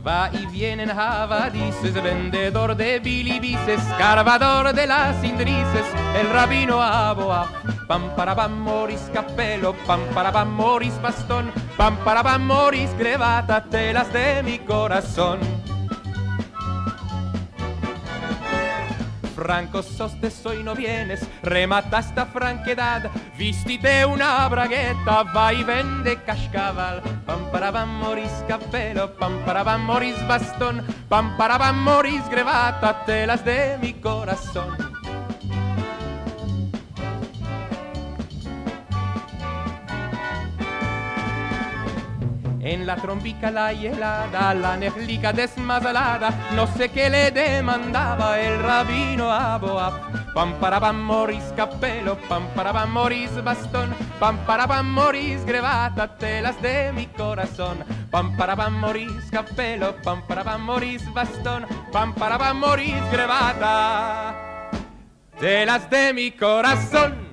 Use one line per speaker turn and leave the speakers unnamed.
Va y viene en Javadices, vendedor de bilibices, carvador de las indrices, el rabino Aboab. Pam para pam moris capelo, pam para pam moris bastón, pam para pam moris grevata, telas de mi corazón. Franco sos hoy no vienes, remata esta franquedad, vistite una bragueta, va y vende cascaval. Pam para pam moris capelo, pam para pam moris bastón, pam para pam moris grevata, telas de mi corazón. En la trombica la helada, la neglica desmazalada, no sé qué le demandaba el rabino Aboab. Pam para pam moris capelo, pam para pam moris bastón, pam para pam moris grevata, telas de mi corazón. Pam para pam moris capelo, pam para pam moris bastón, pam para pam moris grevata, telas de mi corazón.